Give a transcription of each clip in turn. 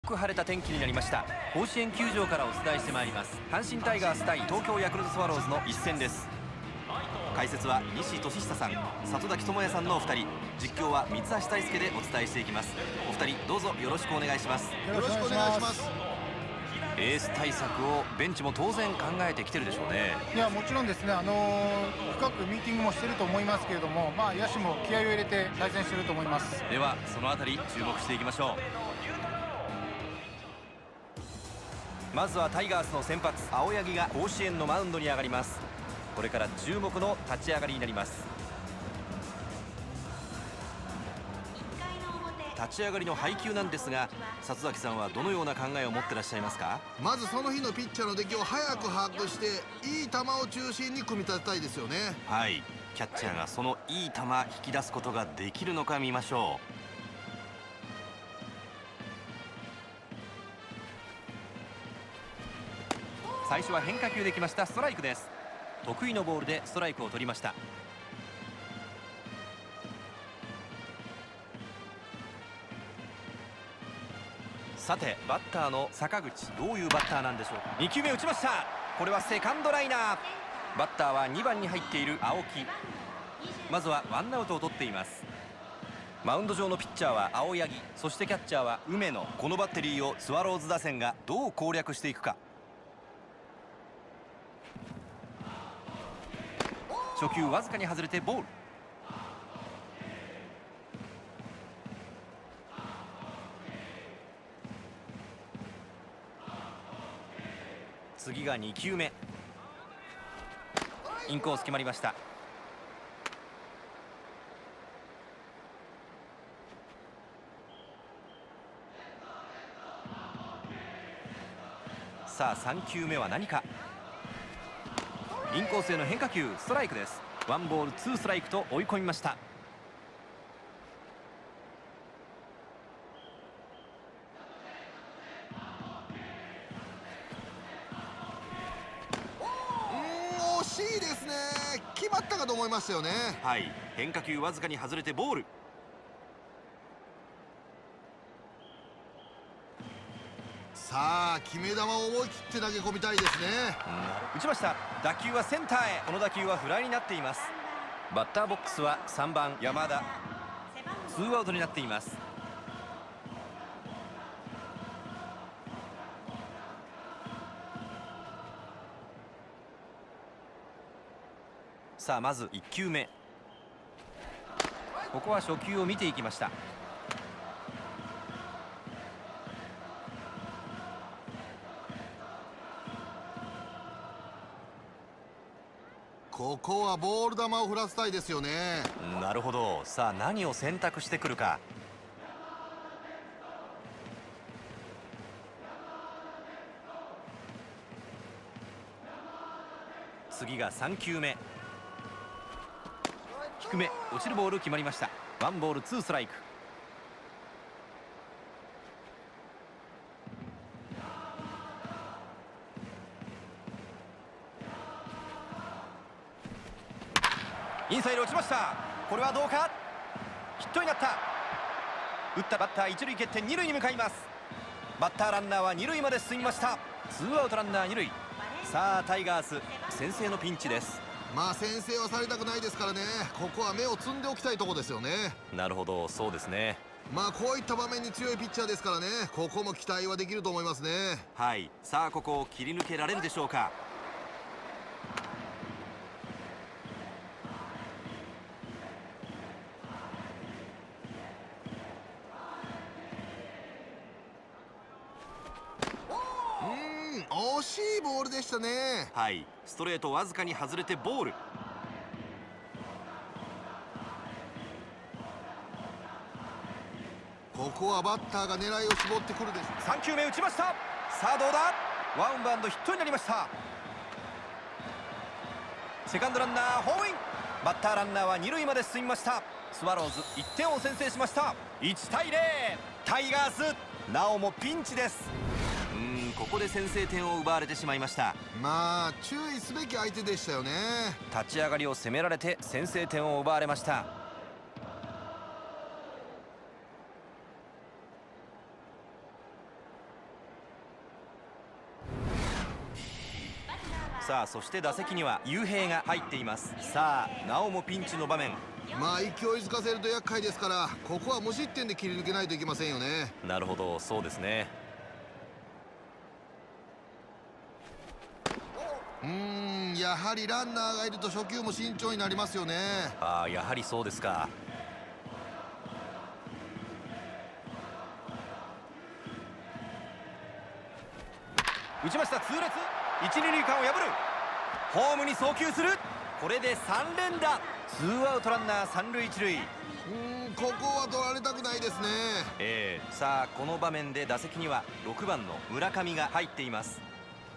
く晴れた天気になりました。甲子園球場からお伝えしてまいります。阪神タイガース対東京ヤクルトスワローズの一戦です。解説は西俊久さん、里崎智也さんのお二人、実況は三橋大輔でお伝えしていきます。お二人どうぞよろしくお願いします。 よろしくお願いします。 エース対策をベンチも当然考えてきてるでしょうね。 いや、もちろんですね、深くミーティングもしてると思いますけれども、野手も気合を入れて対戦してると思います。 ではそのあたり注目していきましょう。まずはタイガースの先発青柳が甲子園のマウンドに上がります。これから注目の立ち上がりになります。立ち上がりの配球なんですが、里崎さんはどのような考えを持ってらっしゃいますか？ まずその日のピッチャーの出来を早く把握していい球を中心に組み立てたいですよね。 はい、キャッチャーがそのいい球引き出すことができるのか見ましょう。最初は変化球できました。ストライクです。得意のボールでストライクを取りました。さてバッターの坂口、どういうバッターなんでしょうか。2球目打ちました。これはセカンドライナー。バッターは2番に入っている青木。まずはワンアウトを取っています。マウンド上のピッチャーは青柳、そしてキャッチャーは梅野。このバッテリーをスワローズ打線がどう攻略していくか。初球わずかに外れてボール。次が2球目、インコース決まりました。さあ3球目は何か。インコースへの変化球、ストライクです。ワンボールツーストライクと追い込みました。 惜しいですね。決まったかと思いましたよね。 はい、変化球わずかに外れてボール。 さあ決め球を思い切って投げ込みたいですね。 打ちました。打球はセンターへ。この打球はフライになっています。バッターボックスは3番山田。ツーアウトになっています。さあまず1球目、ここは初球を見ていきました。 ここはボール球を振らせたいですよね。 なるほど。さあ何を選択してくるか。次が3球目、低め落ちるボール決まりました。ワンボールツーストライク。インサイド落ちました。これはどうか。ヒットになった。打ったバッター一塁蹴って二塁に向かいます。バッターランナーは二塁まで進みました。ツーアウトランナー二塁。さあタイガース先制のピンチです。 先制はされたくないですからね。ここは目をつんでおきたいところですよね。 なるほど、そうですね。 こういった場面に強いピッチャーですからね、ここも期待はできると思いますね。 はい、さあここを切り抜けられるでしょうか。 惜しいボールでしたね。 はい、ストレートわずかに外れてボール。 ここはバッターが狙いを絞ってくるでしょう。 3球目打ちました。さあどうだ。ワンバウンドヒットになりました。セカンドランナーホームイン。バッターランナーは二塁まで進みました。スワローズ1点を先制しました。1対0。タイガースなおもピンチです。ここで先制点を奪われてしまいました。 注意すべき相手でしたよね。 立ち上がりを攻められて先制点を奪われました。 さあそして打席には雄平が入っています。さあなおもピンチの場面。 まあ勢いづかせると厄介ですから、ここは無失点で切り抜けないといけませんよね。 なるほど、そうですね。 やはりランナーがいると初球も慎重になりますよね。 ああ、やはりそうですか。打ちました。痛烈。一・二塁間を破る。ホームに送球する。これで3連打。ツーアウトランナー三塁一塁。 ここは取られたくないですね。 さあこの場面で打席には6番の村上が入っています。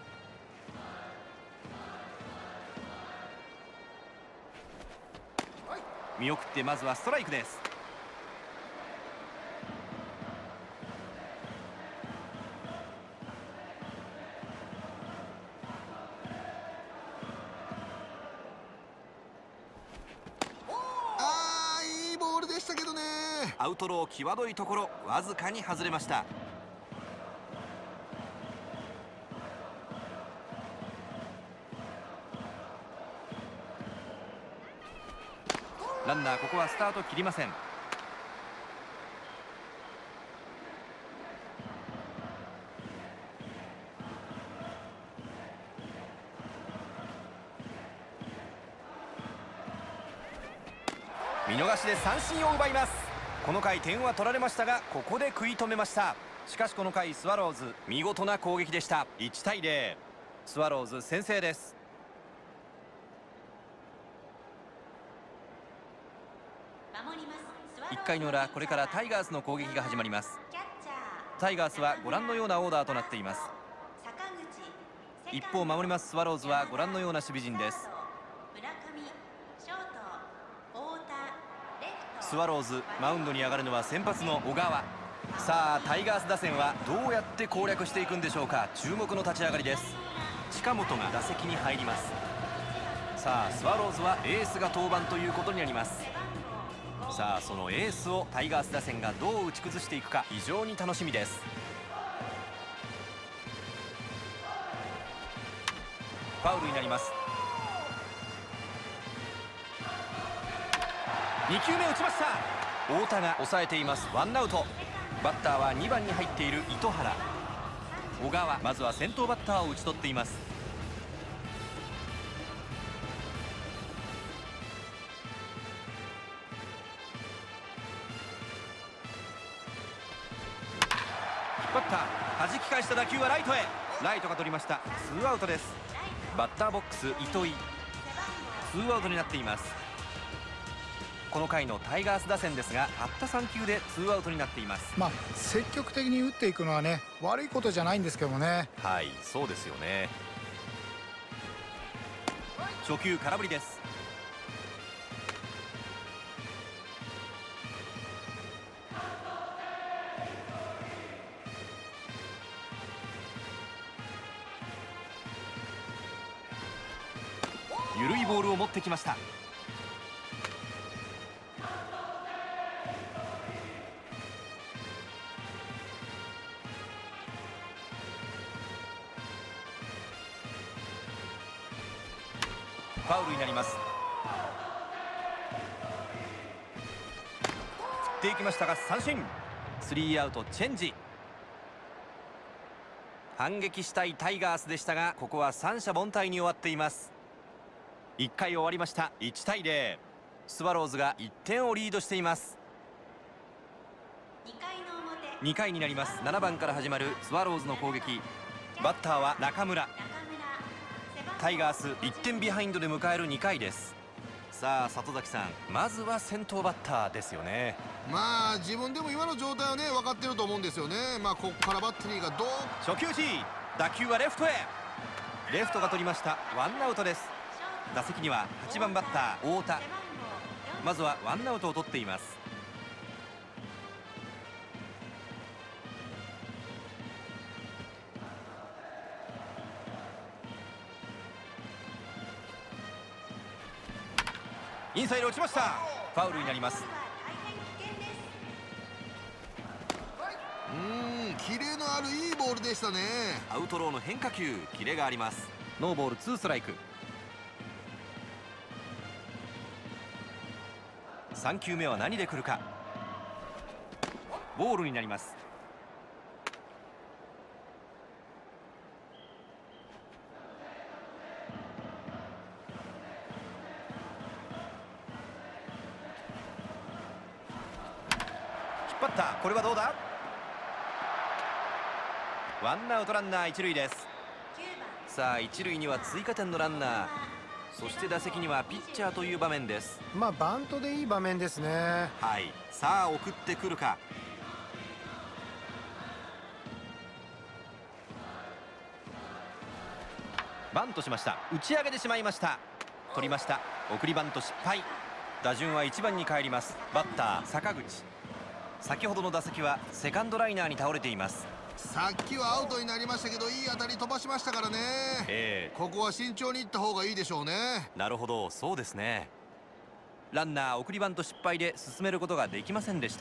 見送ってまずはストライクです。 いいボールでしたけどね。 アウトロー際どいところ、わずかに外れました。ランナーここはスタート切りません。見逃しで三振を奪います。この回点は取られましたが、ここで食い止めました。しかしこの回スワローズ見事な攻撃でした。1対0、スワローズ先制です。1回の裏、これからタイガースの攻撃が始まります。タイガースはご覧のようなオーダーとなっています。一方守りますスワローズはご覧のような守備陣です。スワローズマウンドに上がるのは先発の小川。さあタイガース打線はどうやって攻略していくんでしょうか。注目の立ち上がりです。近本が打席に入ります。さあスワローズはエースが登板ということになります。さあそのエースをタイガース打線がどう打ち崩していくか、非常に楽しみです。ファウルになります。2球目打ちました。太田が抑えています。ワンアウト。バッターは2番に入っている糸原。小川、まずは先頭バッターを打ち取っています。引っ張った。弾き返した打球はライトへ。ライトが取りました。ツーアウトです。バッターボックス糸井。ツーアウトになっています。この回のタイガース打線ですが、たった3球でツーアウトになっています。 積極的に打っていくのはね、悪いことじゃないんですけどもね。 はい、そうですよね。初球空振りです。緩いボールを持ってきました。ファウルになります。振っていきましたが三振。スリーアウトチェンジ。反撃したいタイガースでしたが、ここは三者凡退に終わっています。1回終わりました。1対0、スワローズが1点をリードしています。2回になります。7番から始まるスワローズの攻撃。バッターは中村。タイガース1点ビハインドで迎える2回です。さあ里崎さん、まずは先頭バッターですよね。 自分でも今の状態はね分かってると思うんですよね。ここからバッテリーがどう。 初球 G、 打球はレフトへ。レフトが取りました。ワンアウトです。打席には8番バッター太田。まずはワンアウトを取っています。インサイド落ちました。ファウルになります。 キレのあるいいボールでしたね。 アウトローの変化球、キレがあります。 ノーボール2ストライク。3球目は何で来るか。ボールになります。引っ張った。これはどうだ。ワンアウトランナー一塁です。さあ一塁には追加点のランナー、そして打席にはピッチャーという場面です。 バントでいい場面ですね。 はい、さあ送ってくるか。バントしました。打ち上げてしまいました。取りました。送りバント失敗。打順は1番に帰ります。バッター坂口。先ほどの打席はセカンドライナーに倒れています。 さっきはアウトになりましたけど、いい当たり飛ばしましたからね。ここは慎重にいった方がいいでしょうね。 なるほど、そうですね。ランナー送りバント失敗で進めることができませんでした。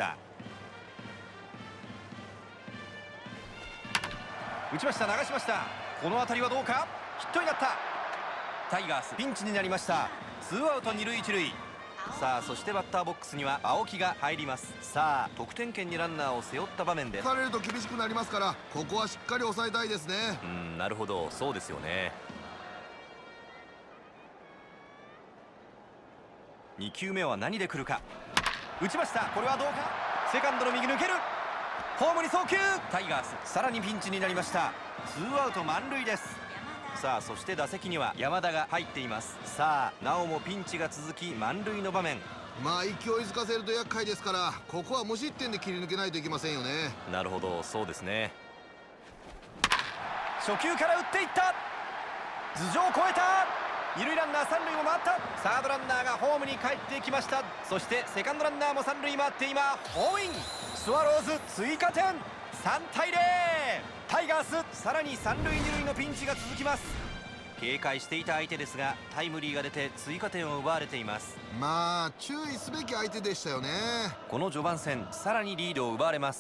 打ちました。流しました。この当たりはどうか。ヒットになった。タイガースピンチになりました。ツーアウト二塁一塁。さあそしてバッターボックスには青木が入ります。さあ得点圏にランナーを背負った場面です。 打たれると厳しくなりますから、ここはしっかり抑えたいですね。 なるほど、そうですよね。2球目は何で来るか。打ちました。これはどうか。セカンドの右抜ける。ホームに送球。タイガースさらにピンチになりました。ツーアウト満塁です。さあそして打席には山田が入っています。さあなおもピンチが続き満塁の場面。 勢いづかせると厄介ですから、ここは無失点で切り抜けないといけませんよね。 なるほど、そうですね。初球から打っていった。頭上を越えた。二塁ランナー三塁も回った。サードランナーがホームに帰ってきました。そしてセカンドランナーも三塁回って今ホームイン。スワローズ追加点。3対0。タイガースさらに三塁二塁のピンチが続きます。警戒していた相手ですがタイムリーが出て追加点を奪われています。 注意すべき相手でしたよね。 この序盤戦さらにリードを奪われます。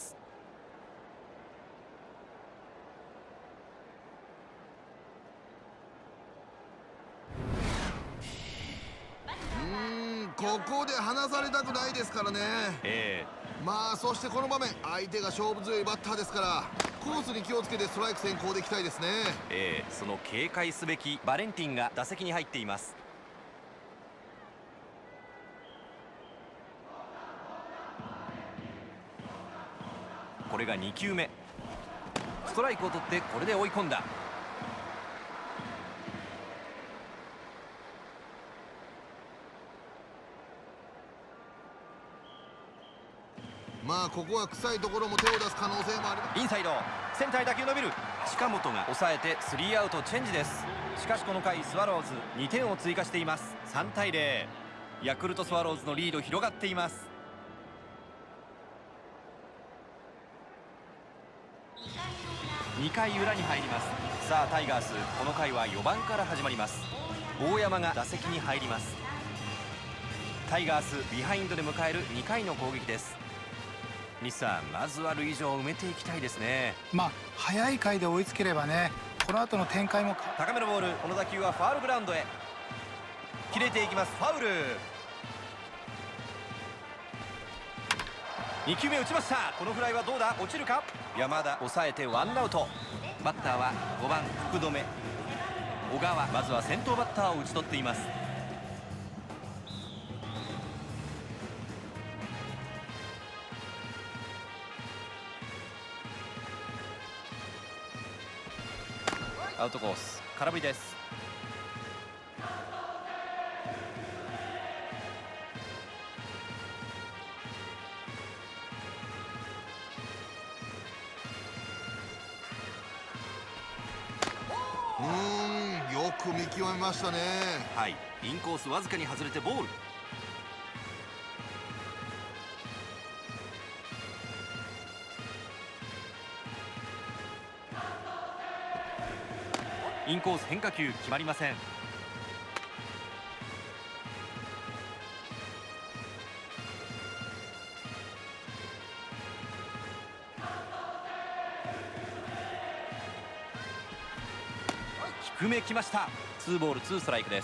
ここで離されたくないですからね。そしてこの場面、相手が勝負強いバッターですから、コースに気をつけてストライク先行でいきたいですね。 その警戒すべきバレンティンが打席に入っています。これが2球目。ストライクを取ってこれで追い込んだ。 ここは臭いところも手を出す可能性もあります。 インサイドセンターへ打球伸びる。近本が抑えてスリーアウトチェンジです。しかしこの回スワローズ2点を追加しています。3対0。ヤクルトスワローズのリード広がっています。2回裏に入ります。さあタイガースこの回は4番から始まります。大山が打席に入ります。タイガースビハインドで迎える2回の攻撃です。西さん、まずは塁上を埋めていきたいですね。 早い回で追いつければね、この後の展開も。 高めのボール、この打球はファウルグラウンドへ切れていきます。ファウル。2球目打ちました。このフライはどうだ。落ちるか。山田抑えてワンアウト。バッターは5番福留。小川、まずは先頭バッターを打ち取っています。アウトコース空振りです。 よく見極めましたね。 はい、インコースわずかに外れてボール。インコース変化球決まりません。引っ低めきました。2ボール2ストライクです。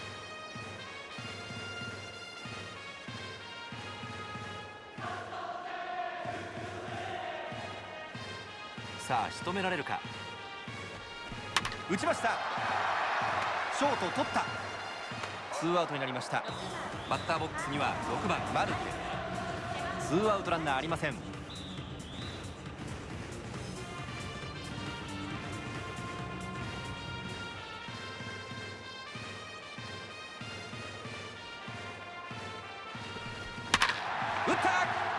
さあ仕留められるか。打ちました。ショート取った。2アウトになりました。バッターボックスには6番マルテ。2アウトランナーありません。打った。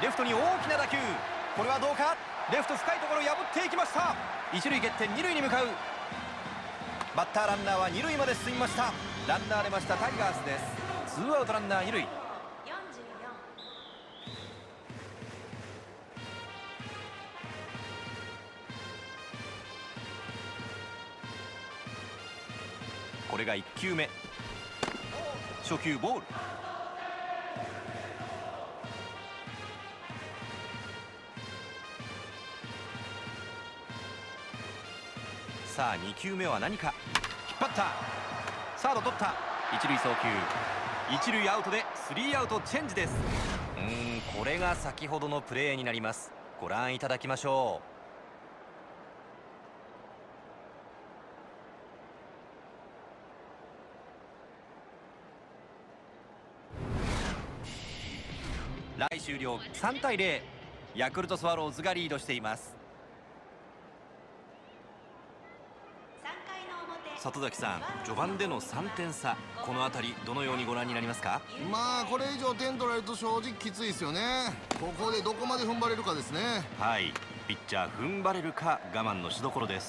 レフトに大きな打球。これはどうか。レフト深いところ破っていきました。一塁蹴って二塁に向かう。バッターランナーは二塁まで進みました。ランナー出ましたタイガースです。2アウトランナー二塁。これが1球目。初球ボール。さあ2球目は何か。引っ張った。サード取った。一塁送球。一塁アウトで3アウトチェンジです。これが先ほどのプレーになります。ご覧いただきましょう。来終了3対0。ヤクルトスワローズがリードしています。里崎さん、序盤での3点差、この辺りどのようにご覧になりますか？ まあこれ以上点取られると正直きついですよね。ここでどこまで踏ん張れるかですね。 はい、ピッチャー踏ん張れるか我慢のしどころです。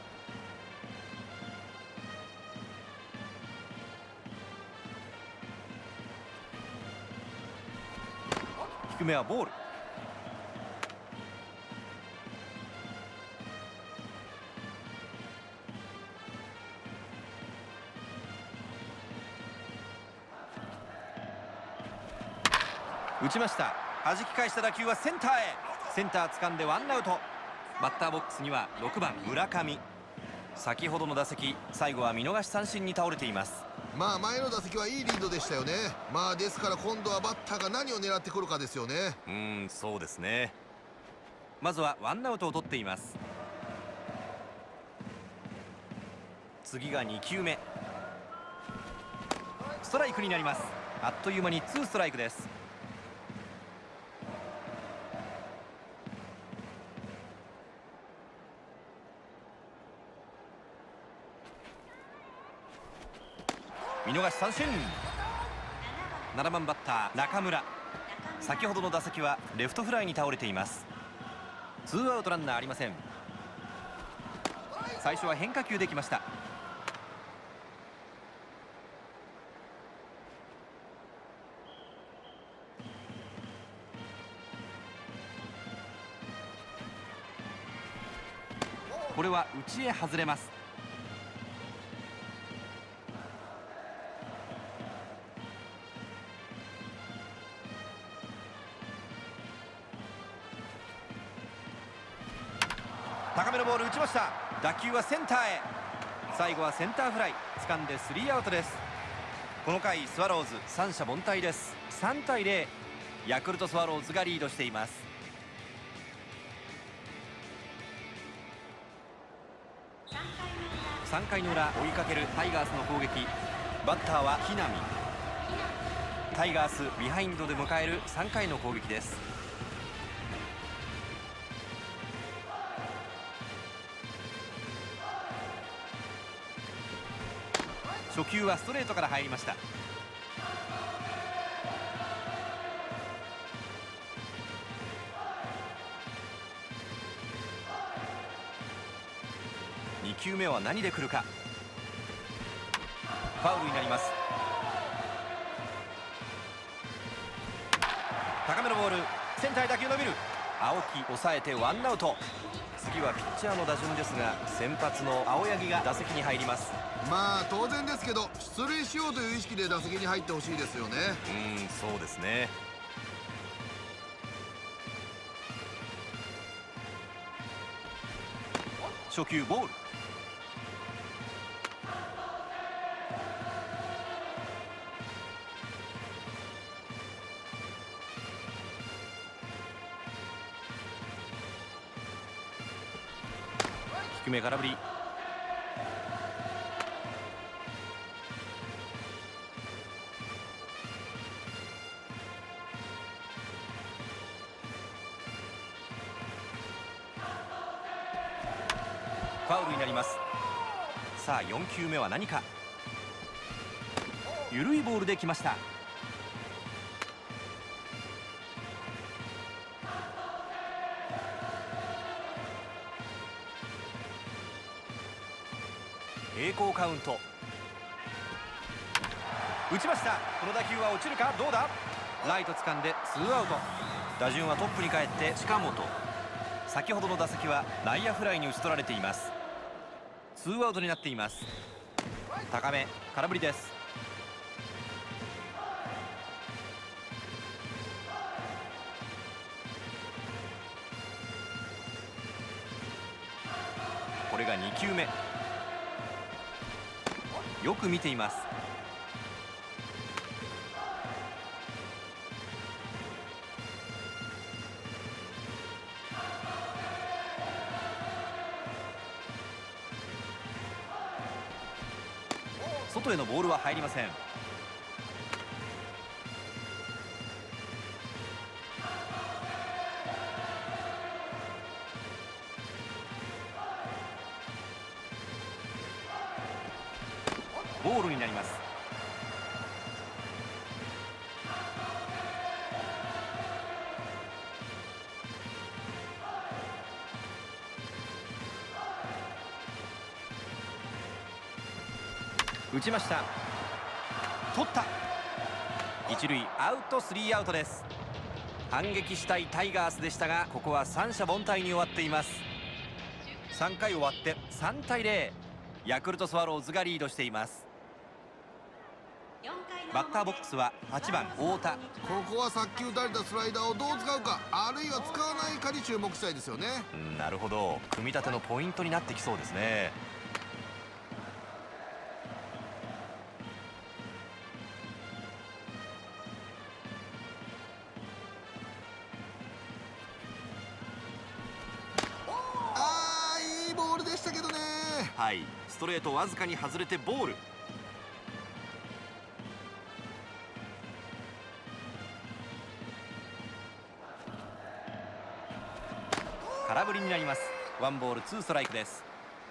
低めはボール。打ちました。弾き返した打球はセンターへ。センター掴んでワンアウト。バッターボックスには6番村上。先ほどの打席、最後は見逃し三振に倒れています。 まあ前の打席はいいリードでしたよね。まあですから今度はバッターが何を狙ってくるかですよね。 そうですね。まずはワンアウトを取っています。次が2球目。ストライクになります。あっという間に2ストライクです。見逃し三振。7番バッター中村。先ほどの打席はレフトフライに倒れています。2アウトランナーありません。最初は変化球できました。これは内へ外れます。高めのボール打ちました。打球はセンターへ。最後はセンターフライ。掴んで3アウトです。この回スワローズ三者凡退です。3対0。ヤクルトスワローズがリードしています。3回の裏、追いかけるタイガースの攻撃。バッターは木浪。タイガースビハインドで迎える3回の攻撃です。初球はストレートから入りました。2球目は何で来るか。ファウルになります。高めのボール、センターへ打球伸びる。青木抑えてワンアウト。次はピッチャーの打順ですが、先発の青柳が打席に入ります。 まあ当然ですけど出塁しようという意識で打席に入ってほしいですよね。 そうですね。初球ボール。 低め空振り。ファウルになります。さあ4球目は何か。緩いボールで来ました。平行カウント。打ちました。この打球は落ちるか。どうだ。ライト掴んでツーアウト。打順はトップに帰って近本。先ほどの打席は内野フライに打ち取られています。ツーアウトになっています。高め空振りです。これが2球目。よく見ています。外へのボールは入りません。ボールになります。打ちました。取った。一塁アウト、スリーアウトです。反撃したいタイガースでしたが、ここは三者凡退に終わっています。3回終わって3対0、ヤクルトスワローズがリードしています。バッターボックスは8番太田。 ここはさっき打たれたスライダーをどう使うか、あるいは使わないかに注目したいですよね。 なるほど、組み立てのポイントになってきそうですね。 いいボールでしたけどね。 はい、ストレートわずかに外れてボール。空振りになります。ワンボールツーストライクです。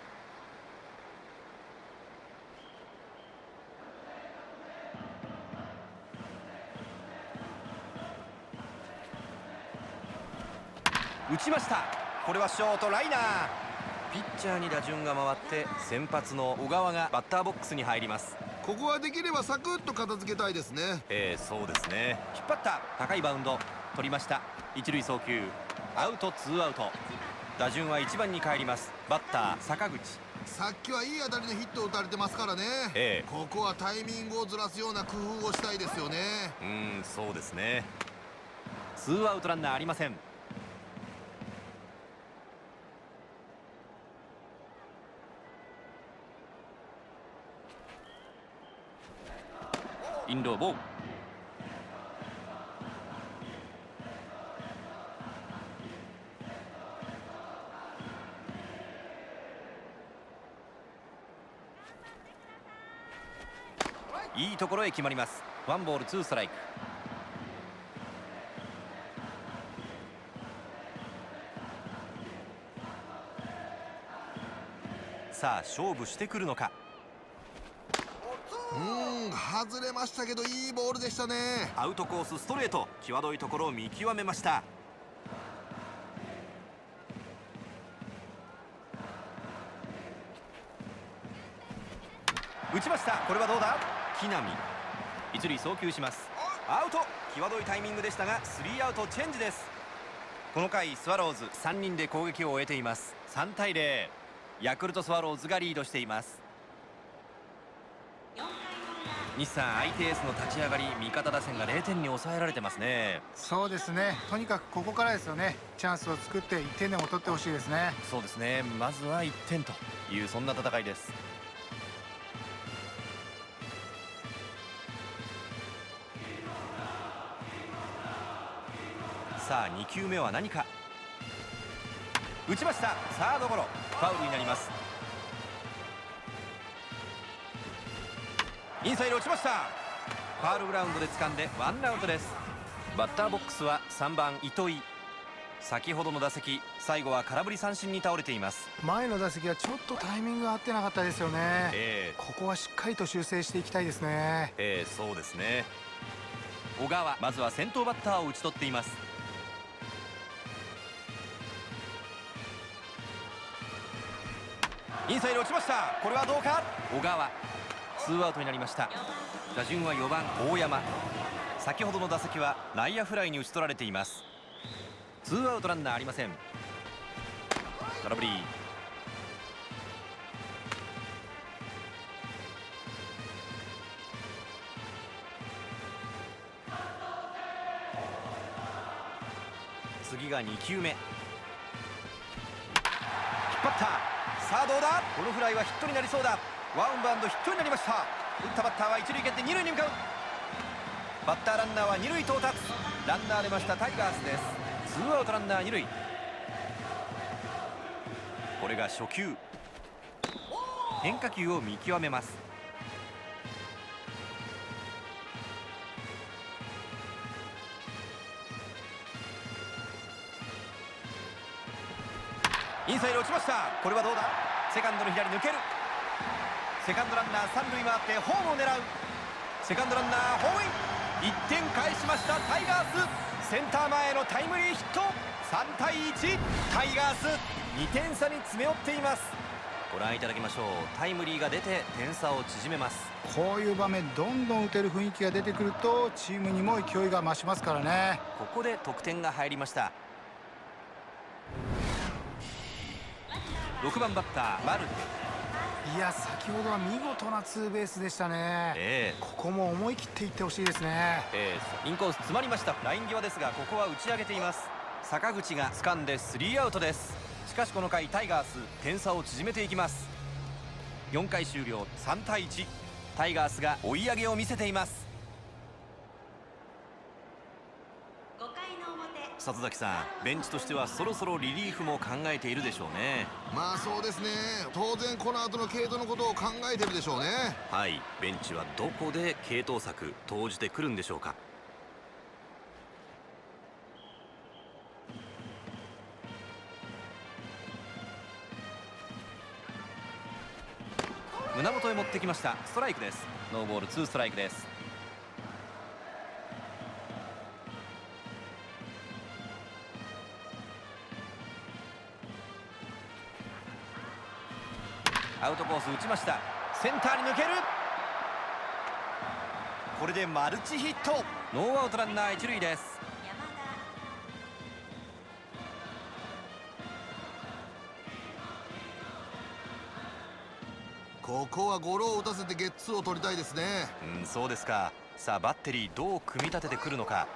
打ちました。これはショートライナー。ピッチャーに打順が回って先発の小川がバッターボックスに入ります。 ここはできればサクッと片付けたいですね。 そうですね。引っ張った高いバウンド取りました。一塁送球アウト、ツーアウト。打順は1番に帰ります。バッター坂口。 さっきはいい当たりのヒットを打たれてますからね、ここはタイミングをずらすような工夫をしたいですよね。 そうですね。ツーアウトランナーありません。インローボール。いいところへ決まります。ワンボールツーストライク。さあ勝負してくるのか。 外れましたけどいいボールでしたね。 アウトコースストレート、際どいところを見極めました。打ちました。これはどうだ。木浪。一塁送球します。アウト。際どいタイミングでしたがスリーアウトチェンジです。この回スワローズ3人で攻撃を終えています。3対0、ヤクルトスワローズがリードしています。西さん、相手エースの立ち上がり、味方打線が0点に抑えられてますね。 そうですね。とにかくここからですよね。チャンスを作って1点でも取ってほしいですね。 そうですね。まずは1点というそんな戦いです。さあ2球目は何か。 打ちました。サードゴロ、ファウルになります。インサイド落ちました。ファウルグラウンドで掴んでワンアウトです。バッターボックスは3番糸井。先ほどの打席、最後は空振り三振に倒れています。 前の打席はちょっとタイミングが合ってなかったですよね。ここはしっかりと修正していきたいですね。 そうですね。小川、まずは先頭バッターを打ち取っています。インサイド落ちました。これはどうか。小川、ツーアウトになりました。打順は4番大山。先ほどの打席は内野フライに打ち取られています。ツーアウトランナーありません。空振り。次が2球目。引っ張った。さあどうだ。このフライはヒットになりそうだ。ワンバウンドヒットになりました。打ったバッターは一塁蹴って二塁に向かう。バッターランナーは二塁到達。ランナー出ました。タイガースです。ツーアウトランナー二塁。これが初球。変化球を見極めます。インサイド落ちました。これはどうだ。セカンドの左抜ける。セカンドランナー三塁回ってホームを狙う。セカンドランナーホームイン。1点返しましたタイガース。センター前へのタイムリーヒット。3対1、タイガース2点差に詰め寄っています。ご覧いただきましょう。タイムリーが出て点差を縮めます。 こういう場面どんどん打てる雰囲気が出てくるとチームにも勢いが増しますからね。 ここで得点が入りました。6番バッターマルテ。 いや、先ほどは見事なツーベースでしたね。ここも思い切っていってほしいですね。 インコース詰まりました。ライン際ですがここは打ち上げています。坂口が掴んでスリーアウトです。しかしこの回タイガース点差を縮めていきます。4回終了3対1、タイガースが追い上げを見せています。里崎さん、ベンチとしてはそろそろリリーフも考えているでしょうね。 まあそうですね。当然この後の継投のことを考えてるでしょうね。 はい、ベンチはどこで継投策投じてくるんでしょうか。胸元へ持ってきました。ストライクです。ノーボールツーストライクです。アウトコース打ちました。センターに抜ける。これでマルチヒット。ノーアウトランナー一塁です。 ここはゴロを打たせてゲッツーを取りたいですね。 そうですか。さあバッテリーどう組み立ててくるのか。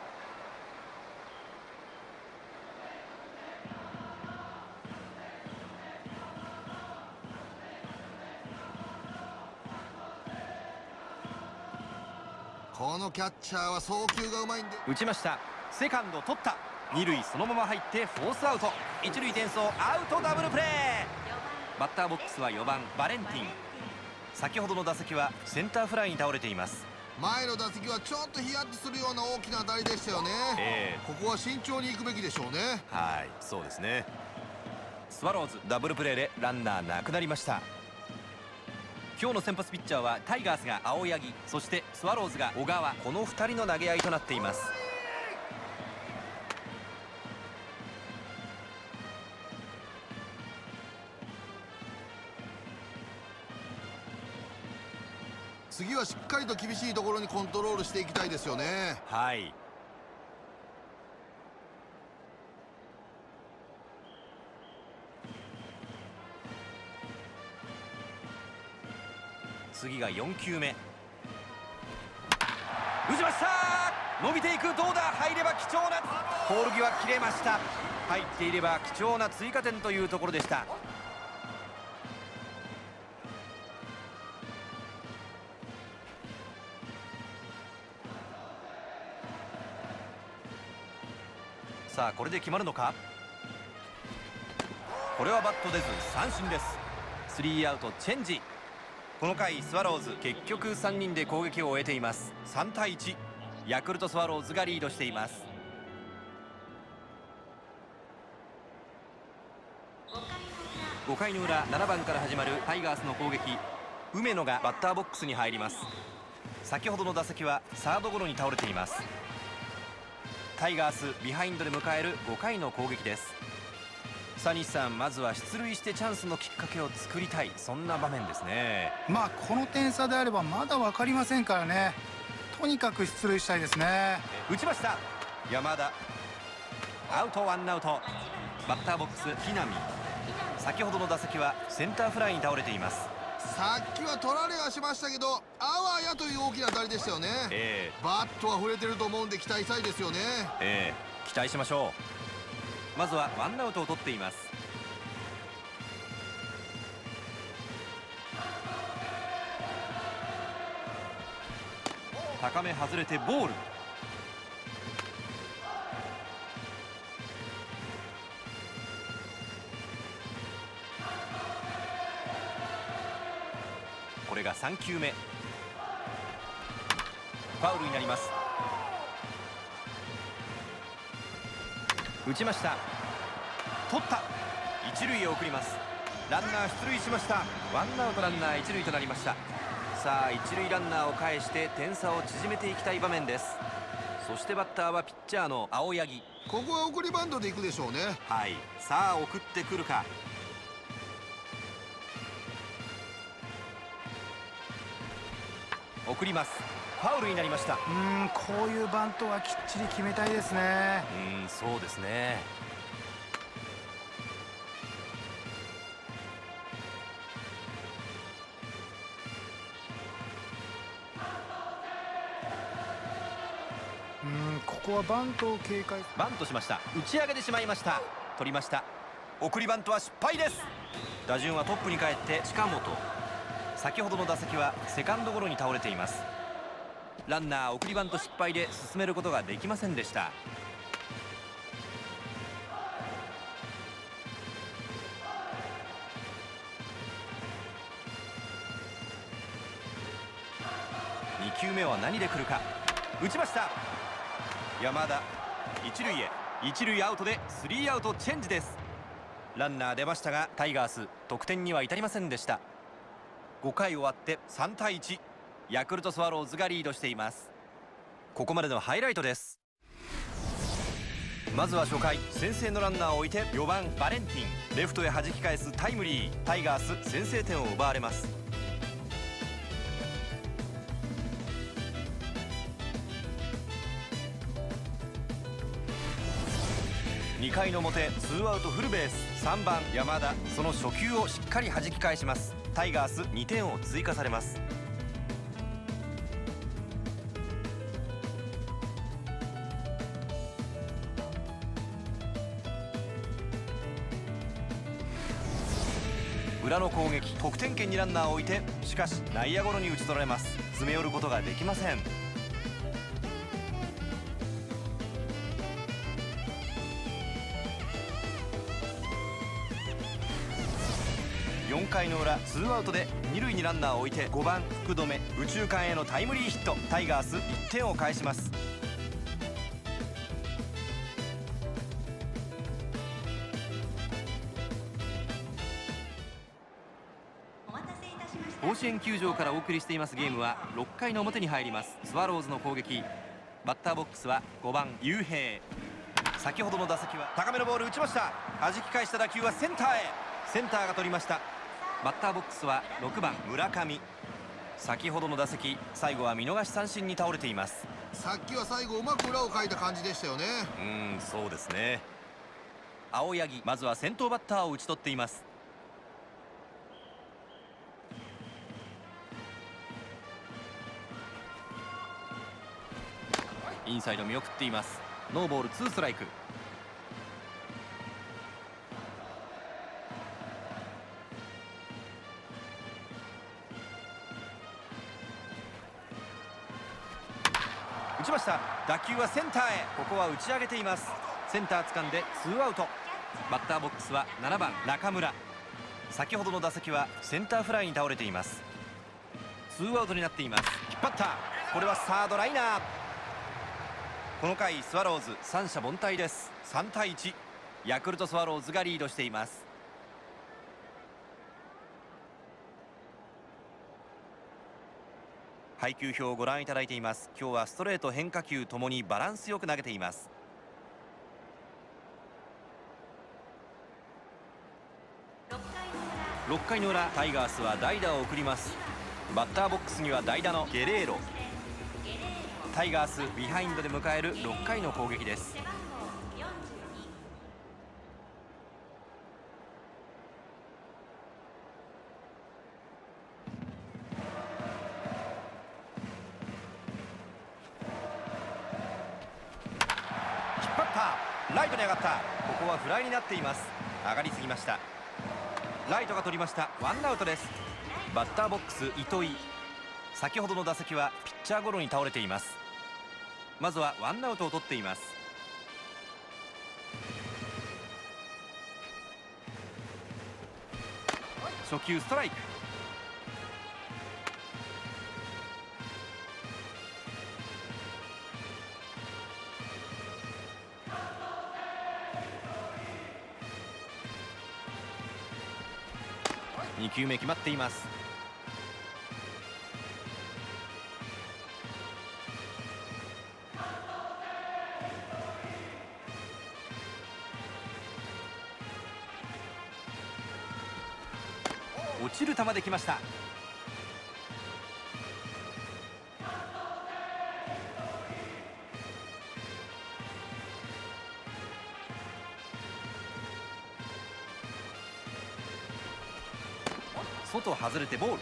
このキャッチャーは送球がうまいんで。 打ちました。セカンド取った。二塁そのまま入ってフォースアウト。一塁転送アウトダブルプレー。バッターボックスは4番バレンティン。先ほどの打席はセンターフライに倒れています。 前の打席はちょっとヒヤッとするような大きな当たりでしたよね。ここは慎重に行くべきでしょうね。 はい、そうですね。スワローズダブルプレーでランナーなくなりました。今日の先発ピッチャーはタイガースが青柳、そしてスワローズが小川、この2人の投げ合いとなっています。 次はしっかりと厳しいところにコントロールしていきたいですよね。 はい。次が4球目。打ちました。伸びていく。どうだ。入れば貴重なポール際切れました。入っていれば貴重な追加点というところでした。さあこれで決まるのか。 これはバット出ず三振です。スリーアウトチェンジ。この回スワローズ結局3人で攻撃を終えています。3対1、ヤクルトスワローズがリードしています。5回の裏、7番から始まるタイガースの攻撃。梅野がバッターボックスに入ります。先ほどの打席はサードゴロに倒れています。タイガースビハインドで迎える5回の攻撃です。さあ西さん、まずは出塁してチャンスのきっかけを作りたい、そんな場面ですね。 まあこの点差であればまだ分かりませんからね。とにかく出塁したいですね。 打ちました。山田、アウト、ワンアウト。バッターボックス木浪。先ほどの打席はセンターフライに倒れています。 さっきは取られはしましたけど、あわやという大きな当たりでしたよね。バットは触れてると思うんで期待したいですよね。 期待しましょう。まずはワンアウトを取っています。高め外れてボール。これが3球目。ファウルになります。打ちました。取った。一塁へ送ります。ランナー出塁しました。ワンアウトランナー一塁となりました。さあ一塁ランナーを返して点差を縮めていきたい場面です。そしてバッターはピッチャーの青柳。 ここは送りバントでいくでしょうね。 はい、さあ送ってくるか。送ります。ファウルになりました。 こういうバントはきっちり決めたいですね。 そうですね。 ここはバントを警戒。 バントしました。打ち上げてしまいました。取りました。送りバントは失敗です。打順はトップに帰って近本。先ほどの打席はセカンドゴロに倒れています。ランナー送りバント失敗で進めることができませんでした。2球目は何で来るか。打ちました。山田、一塁へ。一塁アウトでスリーアウトチェンジです。ランナー出ましたがタイガース得点には至りませんでした。5回終わって3対1、ヤクルトスワローズがリードしています。ここまでのハイライトです。まずは初回、先制のランナーを置いて4番バレンティン。レフトへ弾き返すタイムリー。タイガース先制点を奪われます。2回の表、ツーアウトフルベース。3番山田、その初球をしっかり弾き返します。タイガース2点を追加されます。裏の攻撃、得点圏にランナーを置いて、しかし内野ゴロに打ち取られます。詰め寄ることができません。4回の裏、ツーアウトで2塁にランナーを置いて5番福留、右中間へのタイムリーヒット。タイガース1点を返します。甲子園球場からお送りしていますゲームは6回の表に入ります。スワローズの攻撃。バッターボックスは5番雄平。先ほどの打席は高めのボール打ちました。弾き返した打球はセンターへ。センターが取りました。バッターボックスは6番村上。先ほどの打席、最後は見逃し三振に倒れています。 さっきは最後うまく裏をかいた感じでしたよね。 そうですね。青柳、まずは先頭バッターを打ち取っています。インサイド見送っています。ノーボールツーストライク。打ちました。打球はセンターへ。ここは打ち上げています。センター掴んでツーアウト。 バッターボックスは7番中村。先ほどの打席はセンターフライに倒れています。ツーアウトになっています。引っ張った。これはサードライナー。この回スワローズ三者凡退です。3対1、ヤクルトスワローズがリードしています。配球表をご覧いただいています。今日はストレート変化球ともにバランスよく投げています。6回の裏、タイガースは代打を送ります。バッターボックスには代打のゲレーロ。タイガースビハインドで迎える6回の攻撃です。引っ張った。ライトに上がった。ここはフライになっています。上がりすぎました。ライトが取りました。ワンアウトです。バッターボックス糸井。先ほどの打席はピッチャーゴロに倒れています。まずはワンアウトを取っています。初球ストライク。2球目決まっています。落ちる球できました。外外れてボール。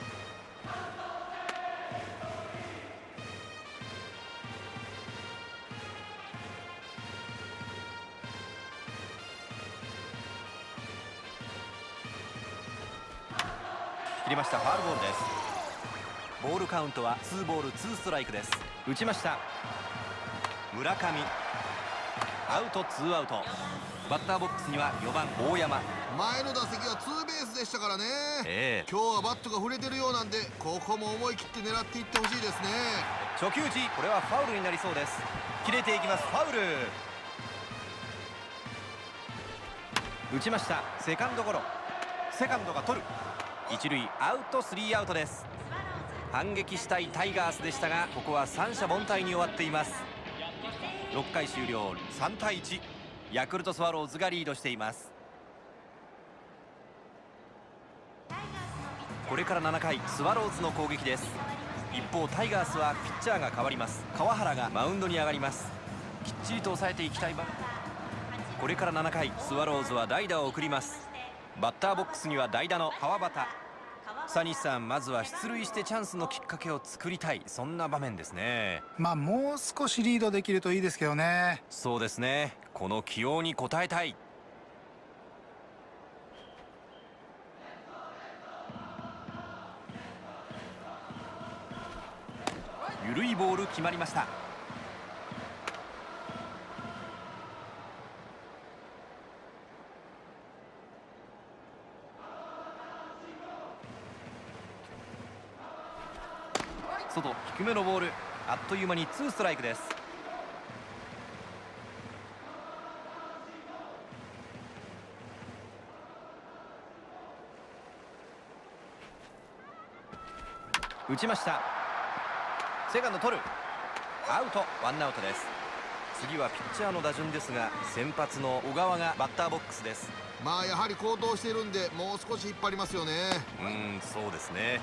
切りました。ファウルボールです。ボールカウントは2ボール2ストライクです。打ちました。村上。アウト2アウト。バッターボックスには4番大山。 前の打席はツーベースでしたからね、今日はバットが触れてるようなんで、ここも思い切って狙っていってほしいですね。 初球打ち、これはファウルになりそうです。切れていきます。ファウル。打ちました。セカンドゴロ。セカンドが取る。一塁アウト、3アウトです。反撃したいタイガースでしたが、ここは三者凡退に終わっています。6回終了、3対1、ヤクルトスワローズがリードしています。これから7回、スワローズの攻撃です。一方タイガースはピッチャーが変わります。川原がマウンドに上がります。きっちりと抑えていきたい場面。これから7回、スワローズは代打を送ります。バッターボックスには代打の川端。西さん、まずは出塁してチャンスのきっかけを作りたい、そんな場面ですね。 もう少しリードできるといいですけどね。 そうですね。この起用に応えたい。緩いボール決まりました。外低めのボール、あっという間に2ストライクです。打ちました。セカンド取る。アウト、ワンアウトです。次はピッチャーの打順ですが、先発の小川がバッターボックスです。 やはり好投しているんで、もう少し引っ張りますよね。 そうですね。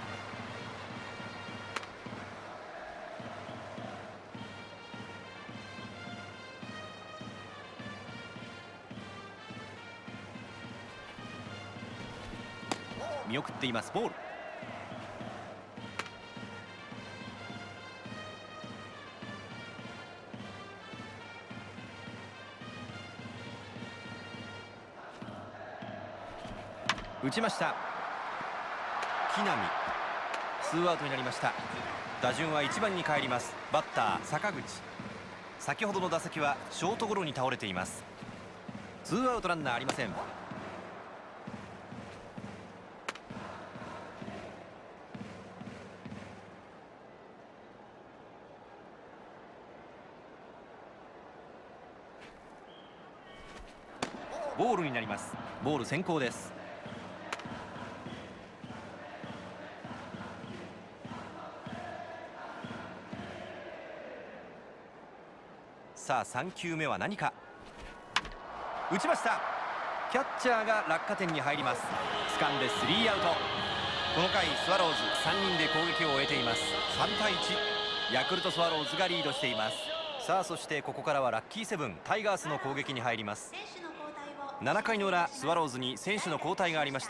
見送っています。ボール。打ちました。木浪。ツーアウトになりました。打順は1番に帰ります。バッター坂口。先ほどの打席はショートゴロに倒れています。 ツーアウトランナーありません。ボールになります。ボール先行です。さあ3球目は何か。打ちました。キャッチャーが落下点に入ります。掴んでスリーアウト。この回スワローズ3人で攻撃を終えています。3対1、ヤクルトスワローズがリードしています。さあそしてここからはラッキーセブンタイガースの攻撃に入ります。7回の裏、スワローズに選手の交代がありました。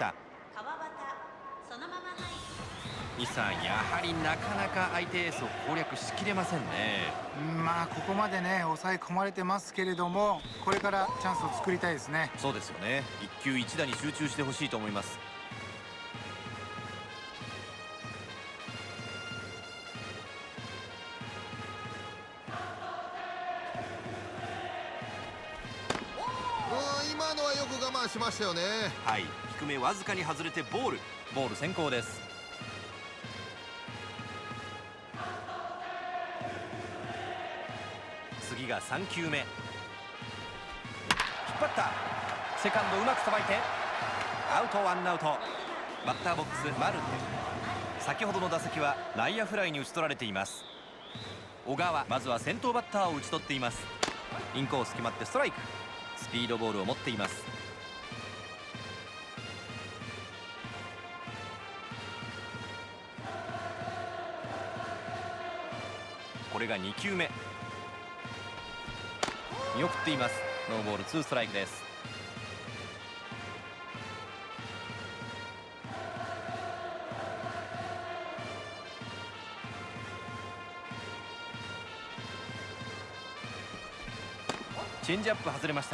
西さん、やはりなかなか相手エースを攻略しきれませんね。 まあここまでね抑え込まれてますけれども、これからチャンスを作りたいですね。 そうですよね。一球一打に集中してほしいと思います。 今のはよく我慢しましたよね。 はい、低めわずかに外れてボール先行です。次が3球目。引っ張った。セカンドうまくさばいてアウト。ワンアウト。バッターボックスマルテ。先ほどの打席は内野フライに打ち取られています。小川、まずは先頭バッターを打ち取っています。インコース決まってストライク。スピードボールを持っています。これが2球目。見送っています。ノーボール2ストライクです。チェンジアップ外れました。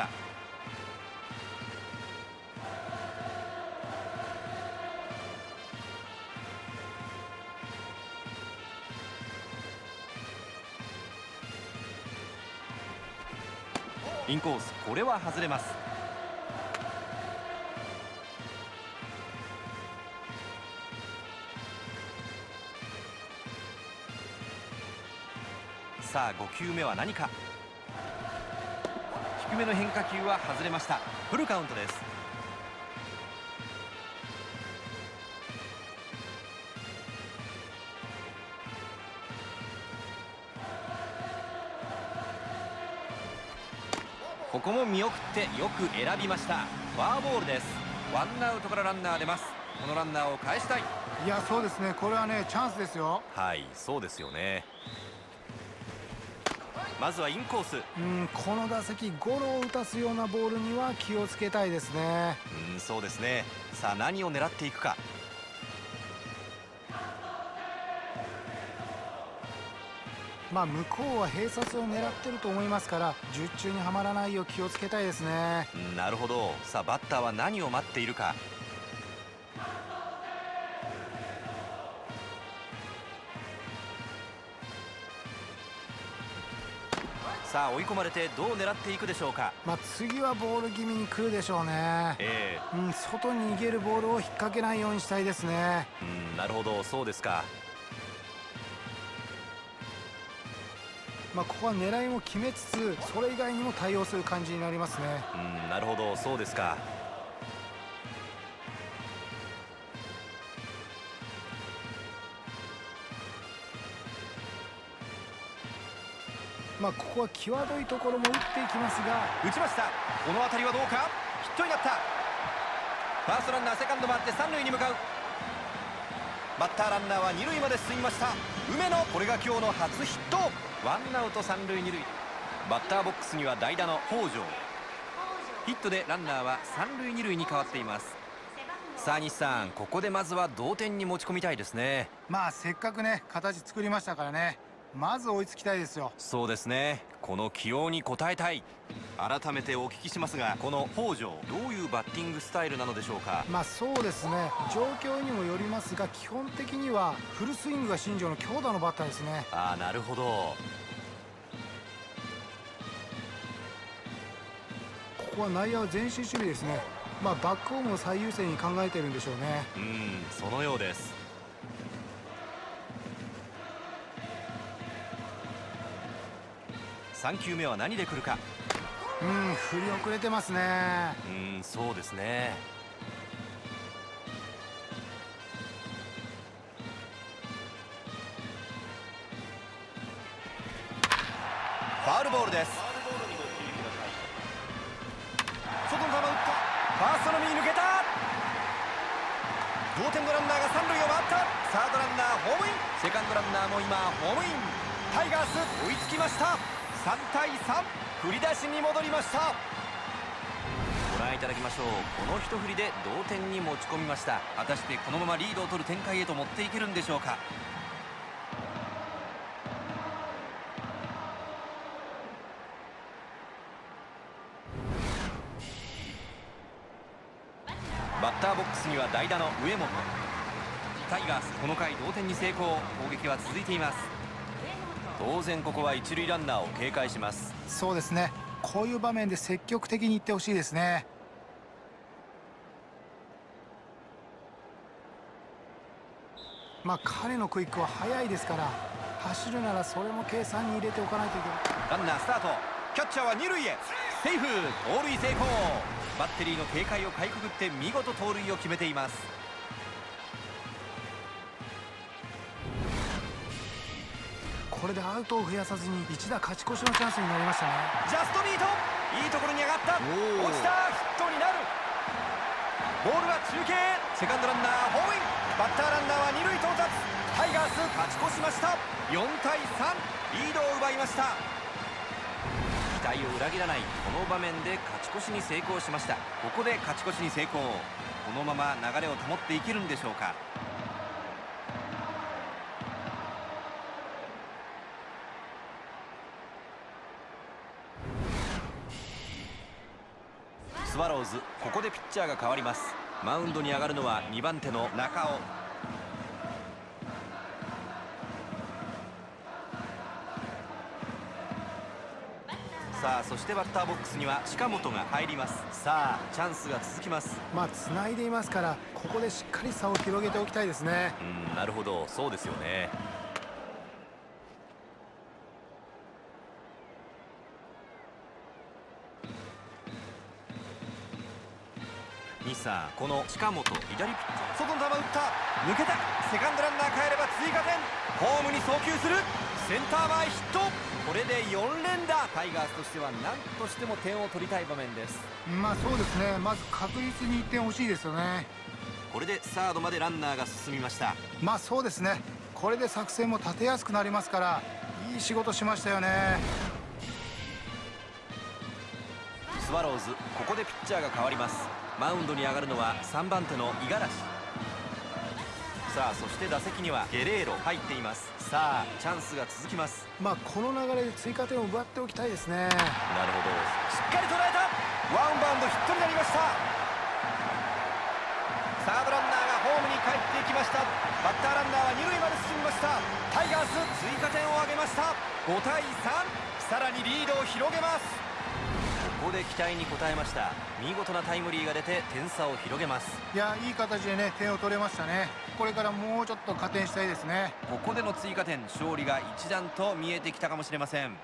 インコース、これは外れます。さあ5球目は何か。低めの変化球は外れました。フルカウントです。ここも見送ってよく選びました。フォアボールです。ワンアウトからランナー出ます。このランナーを返したい。 いやそうですね、これはねチャンスですよ。 はい、そうですよね。まずはインコース。 この打席ゴロを打たすようなボールには気をつけたいですね。 そうですね。さあ何を狙っていくか。 まあ向こうは併殺を狙ってると思いますから、術中にはまらないよう気をつけたいですね。 なるほど。さあバッターは何を待っているか。さあ追い込まれてどう狙っていくでしょうか。 次はボール気味に来るでしょうね。外に逃げるボールを引っ掛けないようにしたいですね。 なるほど、そうですか。 ここは狙いも決めつつ、それ以外にも対応する感じになりますね。 なるほど、そうですか。 ここは際どいところも打っていきますが、 打ちました。この当たりはどうか。ヒットになった。ファーストランナーセカンド回って三塁に向かう。バッターランナーは二塁まで進みました。梅野、これが今日の初ヒット。ワンアウト三塁二塁。バッターボックスには代打の北条。ヒットでランナーは三塁二塁に変わっています。さあ西さん、ここでまずは同点に持ち込みたいですね。 せっかくね形作りましたからね、まず追いつきたいですよ。 そうですね。この起用に応えたい。改めてお聞きしますが、この北条、どういうバッティングスタイルなのでしょうか。 そうですね、状況にもよりますが、基本的にはフルスイングが新庄の強打のバッターですね。 なるほど。 ここは内野は前進守備ですね。バックホームを最優先に考えているんでしょうね。 そのようです。3球目は何で来るか。 振り遅れてますね。 そうですね。ファウルボールです。外の球打った。ファーストの右抜けた。同点のランナーが三塁を回った。サードランナーホームイン。セカンドランナーも今ホームイン。タイガース追いつきました。3対3、振り出しに戻りました。ご覧いただきましょう。この一振りで同点に持ち込みました。果たしてこのままリードを取る展開へと持っていけるんでしょうか。バッターボックスには代打の上本。タイガースこの回同点に成功。攻撃は続いています。当然ここは一塁ランナーを警戒します。 そうですね。こういう場面で積極的にいってほしいですね。彼のクイックは速いですから、走るならそれも計算に入れておかないといけない。 ランナースタート。キャッチャーは二塁へ。セーフ。盗塁成功。バッテリーの警戒をかいくぐって見事盗塁を決めています。 これでアウトを増やさずに一打勝ち越しのチャンスになりましたね。 ジャストミート。いいところに上がった。落ちた。ヒットになる。ボールは中継。セカンドランナーホームイン。バッターランナーは二塁到達。タイガース勝ち越しました。4対3、リードを奪いました。期待を裏切らないこの場面で勝ち越しに成功しました。ここで勝ち越しに成功。このまま流れを保っていけるんでしょうか。スワローズここでピッチャーが変わります。マウンドに上がるのは2番手の中尾。さあそしてバッターボックスには近本が入ります。さあチャンスが続きます。 つないでいますから、ここでしっかり差を広げておきたいですね。 なるほど、そうですよね。西さん、この近本左ピッチャー、外の球打った。抜けた。セカンドランナー帰れば追加点。ホームに送球する。センター前ヒット。これで4連打。タイガースとしては何としても点を取りたい場面です。 そうですね。まず確実に1点欲しいですよね。 これでサードまでランナーが進みました。 そうですね。これで作戦も立てやすくなりますから、いい仕事しましたよね。 スワローズここでピッチャーが変わります。マウンドに上がるのは3番手の五十嵐。さあそして打席にはゲレーロ入っています。さあチャンスが続きます。 この流れで追加点を奪っておきたいですね。 なるほど、しっかり捉えた。ワンバウンドヒットになりました。サードランナーがホームに帰っていきました。バッターランナーは二塁まで進みました。タイガース追加点を挙げました。5対3、さらにリードを広げます。ここで期待に応えました。見事なタイムリーが出て点差を広げます。 いい形でね、点を取れましたね。これからもうちょっと加点したいですね。 ここでの追加点、勝利が一段と見えてきたかもしれません。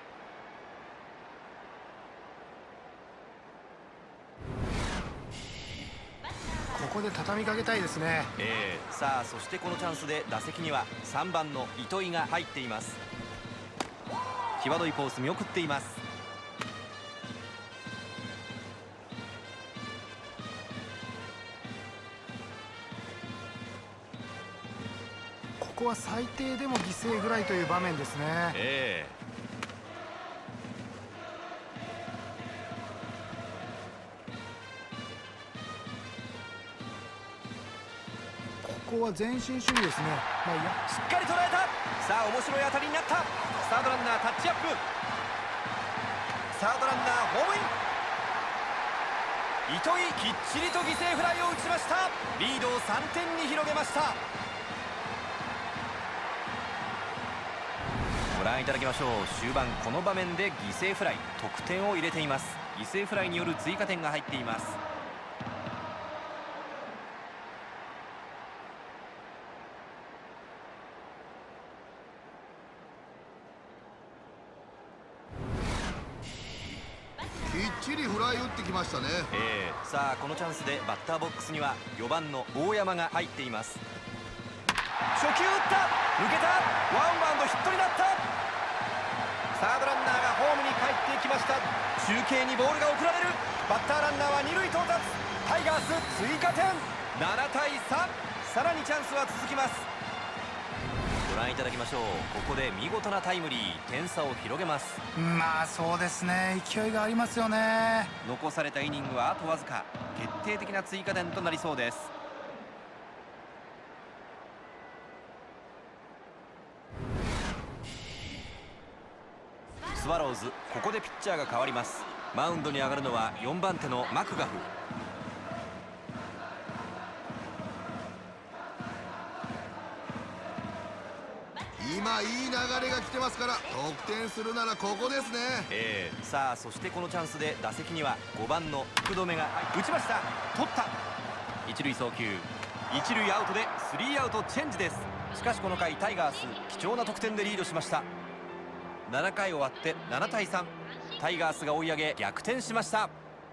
ここで畳みかけたいですね。 さあそしてこのチャンスで打席には3番の糸井が入っています。際どいコース見送っています。 ここは最低でも犠牲フライという場面ですね。ここは前進守備ですね。 しっかり捉えた。さあ面白い当たりになった。サードランナータッチアップ。サードランナーホームイン。糸井きっちりと犠牲フライを打ちました。リードを3点に広げました。ご覧いただきましょう。終盤この場面で犠牲フライ、得点を入れています。 犠牲フライによる追加点が入っています。 きっちりフライ打ってきましたね。 さあこのチャンスでバッターボックスには4番の大山が入っています。初球打った、抜けた、ワンバウンドヒットになった。サードランナーがホームに帰ってきました。中継にボールが送られる。バッターランナーは二塁到達。タイガース追加点、7対3。さらにチャンスは続きます。ご覧いただきましょう。ここで見事なタイムリー、点差を広げます。 まあそうですね、勢いがありますよね。 残されたイニングはあとわずか。決定的な追加点となりそうです。スワローズ、ここでピッチャーが変わります。マウンドに上がるのは4番手のマクガフ。 今いい流れが来てますから、得点するならここですね。 さあそしてこのチャンスで打席には5番の福留が打ちました。取った。一塁送球、一塁アウトで3アウトチェンジです。しかしこの回タイガース貴重な得点でリードしました。7回終わって7対3、タイガースが追い上げ逆転しました。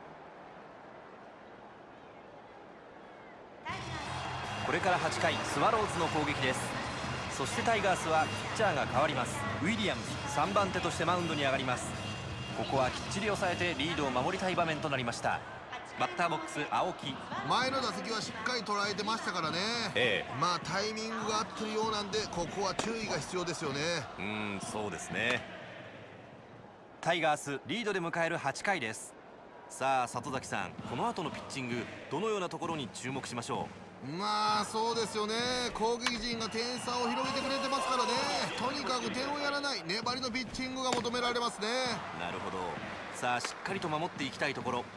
これから8回スワローズの攻撃です。そしてタイガースはピッチャーが変わります。ウィリアムズ3番手としてマウンドに上がります。ここはきっちり抑えてリードを守りたい場面となりました。バッターボックス青木。 前の打席はしっかり捉えてましたからね。まあタイミングが合ってるようなんで、ここは注意が必要ですよね。 そうですね。タイガースリードで迎える8回です。さあ里崎さん、この後のピッチングどのようなところに注目しましょう。 まあそうですよね。攻撃陣が点差を広げてくれてますからね。とにかく点をやらない粘りのピッチングが求められますね。 なるほど。さあしっかりと守っていきたいところ。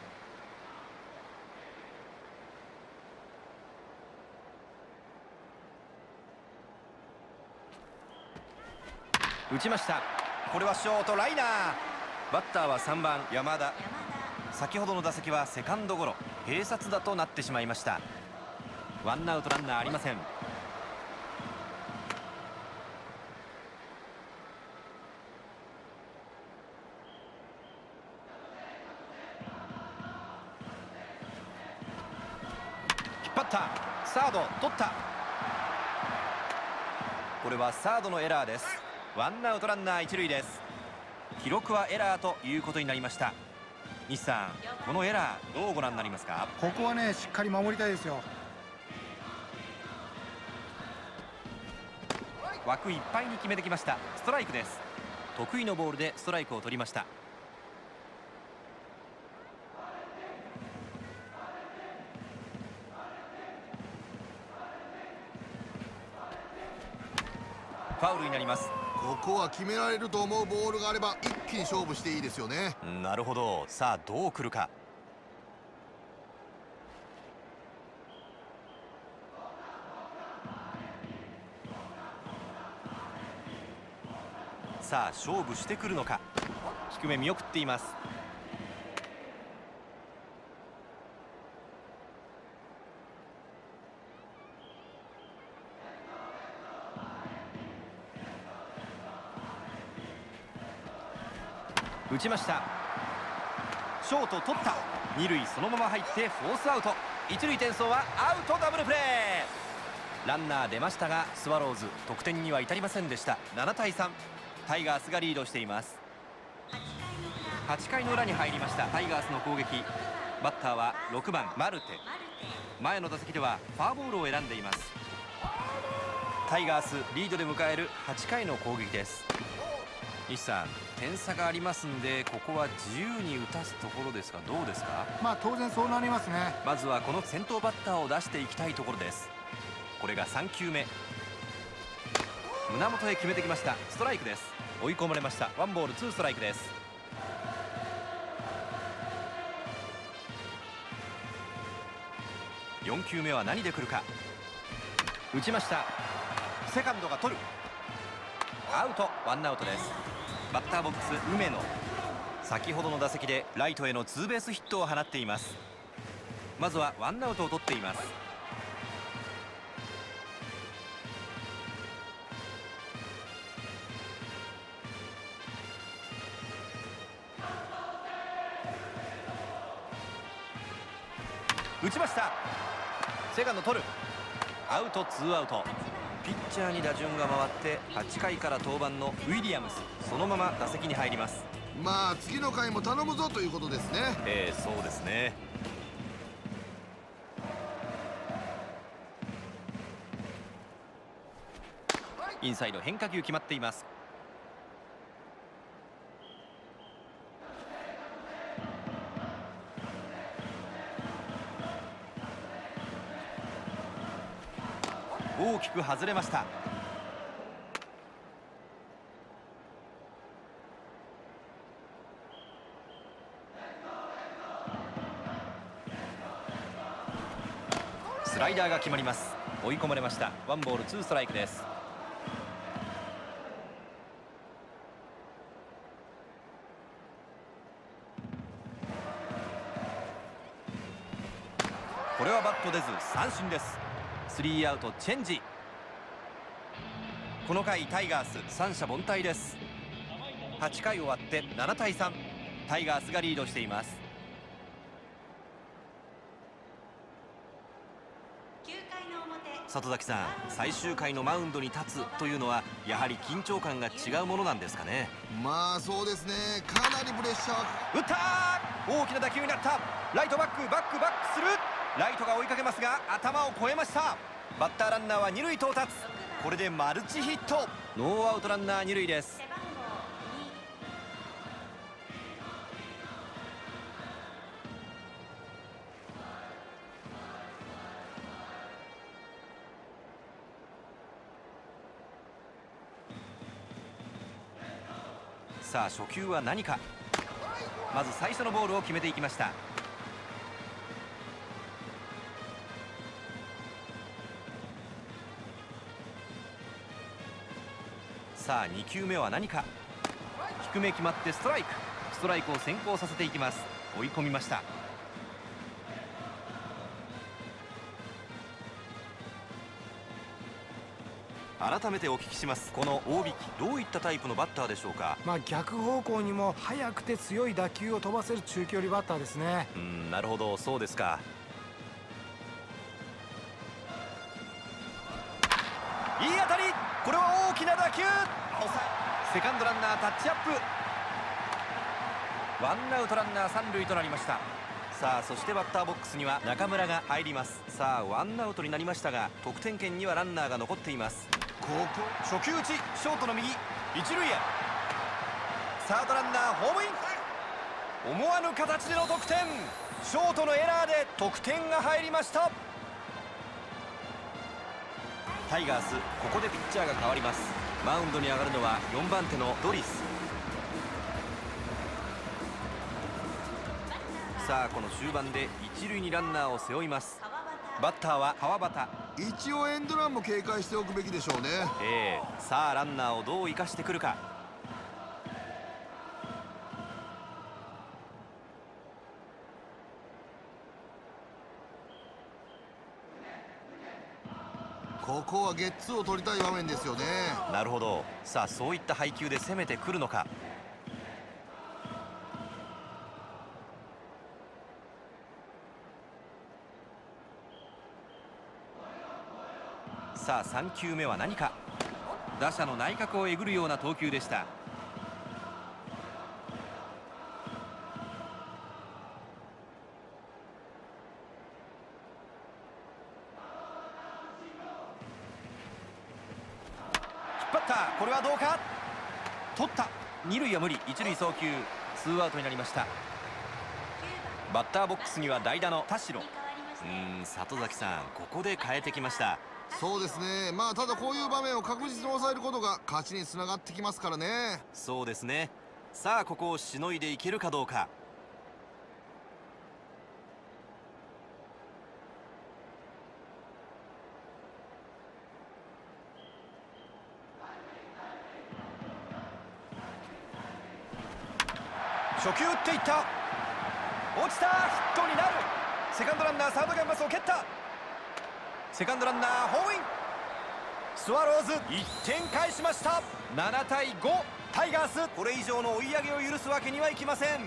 打ちました。これはショートライナー。バッターは3番山田。先ほどの打席はセカンドゴロ、併殺打となってしまいました。ワンアウトランナーありません。引っ張った。サード取った。これはサードのエラーです。ワンアウトランナー一塁です。記録はエラーということになりました。西さん、このエラーどうご覧になりますか。 ここはね、しっかり守りたいですよ。 枠いっぱいに決めてきました。ストライクです。得意のボールでストライクを取りました。ファウルになります。 ここは決められると思うボールがあれば一気に勝負していいですよね。 なるほど。さあどう来るか。さあ勝負してくるのか。低め見送っています。打ちました。ショート取った。二塁そのまま入ってフォースアウト。一塁転送はアウト。ダブルプレー。ランナー出ましたがスワローズ得点には至りませんでした。7対3、タイガースがリードしています。8回の裏に入りましたタイガースの攻撃。バッターは6番マルテ。前の打席ではフォアボールを選んでいます。タイガースリードで迎える8回の攻撃です。西さん、点差がありますんでここは自由に打たすところですがどうですか。 まあ当然そうなりますね。 まずはこの先頭バッターを出していきたいところです。これが3球目。胸元へ決めてきました。ストライクです。追い込まれました。ワンボールツーストライクです。4球目は何で来るか。打ちました。セカンドが取る。アウト。ワンアウトです。バッターボックス梅野。 先ほどの打席でライトへのツーベースヒットを放っています。まずはワンアウトを取っています。打ちました。セカンド取る。アウト、ツーアウト。ピッチャーに打順が回って8回から登板のウィリアムス、そのまま打席に入ります。 まあ次の回も頼むぞということですね。 そうですね。インサイド変化球決まっています。大きく外れました。スライダーが決まります。追い込まれました。ワンボールツーストライクです。これはバット出ず三振です。スリーアウトチェンジ。この回タイガース三者凡退です。8回終わって7対3、タイガースがリードしています。里崎さん、最終回のマウンドに立つというのはやはり緊張感が違うものなんですかね。 まあそうですね、かなりプレッシャー。 打ったー、大きな打球になった。ライトバックする。ライトが追いかけますが頭を越えました。バッターランナーは二塁到達。これでマルチヒット。ノーアウトランナー二塁です。さあ初球は何か。まず最初のボールを決めていきました。さあ2球目は何か。低め決まってストライク。ストライクを先行させていきます。追い込みました。改めてお聞きします。この大引き、どういったタイプのバッターでしょうか。 逆方向にも速くて強い打球を飛ばせる中距離バッターですね。 なるほど、そうですか。いい当たり。これは大きな打球。セカンドランナータッチアップ。ワンアウトランナー三塁となりました。さあそしてバッターボックスには中村が入ります。さあワンアウトになりましたが得点圏にはランナーが残っています。初球打ち、ショートの右、一塁へ。サードランナーホームイン。思わぬ形での得点。ショートのエラーで得点が入りました。タイガース、ここでピッチャーが変わります。マウンドに上がるのは4番手のドリス。さあこの終盤で一塁にランナーを背負います。バッターは川端。 一応エンドランも警戒しておくべきでしょうね。 さあランナーをどう生かしてくるか。 ここはゲッツーを取りたい場面ですよね。 なるほど。さあそういった配球で攻めてくるのか。さあ3球目は何か。打者の内角をえぐるような投球でした。引っ張った。これはどうか。取った。二塁は無理。一塁送球。ツーアウトになりました。バッターボックスには代打の田代。里崎さん、ここで変えてきました。 そうですね。まあただこういう場面を確実に抑えることが勝ちにつながってきますからね。 そうですね。さあここをしのいでいけるかどうか。 初球打っていった。落ちた。ヒットになる。セカンドランナーサードキャンバスを蹴った。セカンドランナーホームイン。スワローズ1点返しました。7対5。タイガースこれ以上の追い上げを許すわけにはいきません。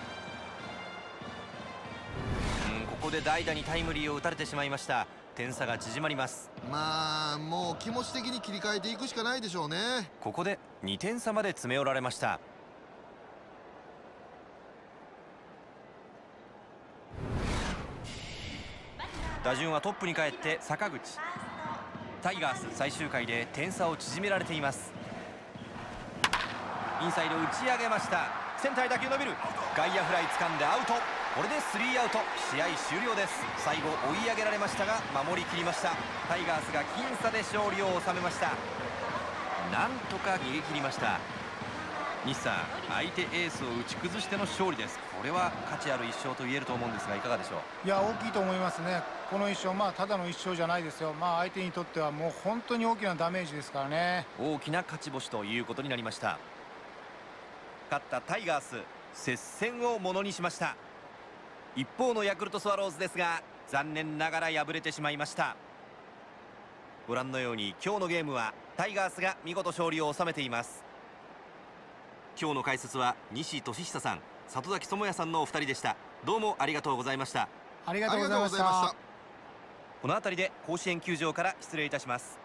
ここで代打にタイムリーを打たれてしまいました。点差が縮まります。 まあもう気持ち的に切り替えていくしかないでしょうね。 ここで2点差まで詰め寄られました。打順はトップに帰って坂口。タイガース最終回で点差を縮められています。インサイド打ち上げました。センターへ打球伸びる。外野フライ掴んでアウト。これで3アウト。試合終了です。最後追い上げられましたが守りきりました。タイガースが僅差で勝利を収めました。なんとか逃げ切りました。西さん、相手エースを打ち崩しての勝利です。これは価値ある1勝と言えると思うんですがいかがでしょう。 いや、大きいと思いますね。この1勝、ただの1勝じゃないですよ。相手にとってはもう本当に大きなダメージですからね。 大きな勝ち星ということになりました。勝ったタイガース、接戦をものにしました。一方のヤクルトスワローズですが残念ながら敗れてしまいました。ご覧のように今日のゲームはタイガースが見事勝利を収めています。今日の解説は西俊久さん、里崎智也さんのお二人でした。どうもありがとうございました。 ありがとうございました。 この辺りで甲子園球場から失礼いたします。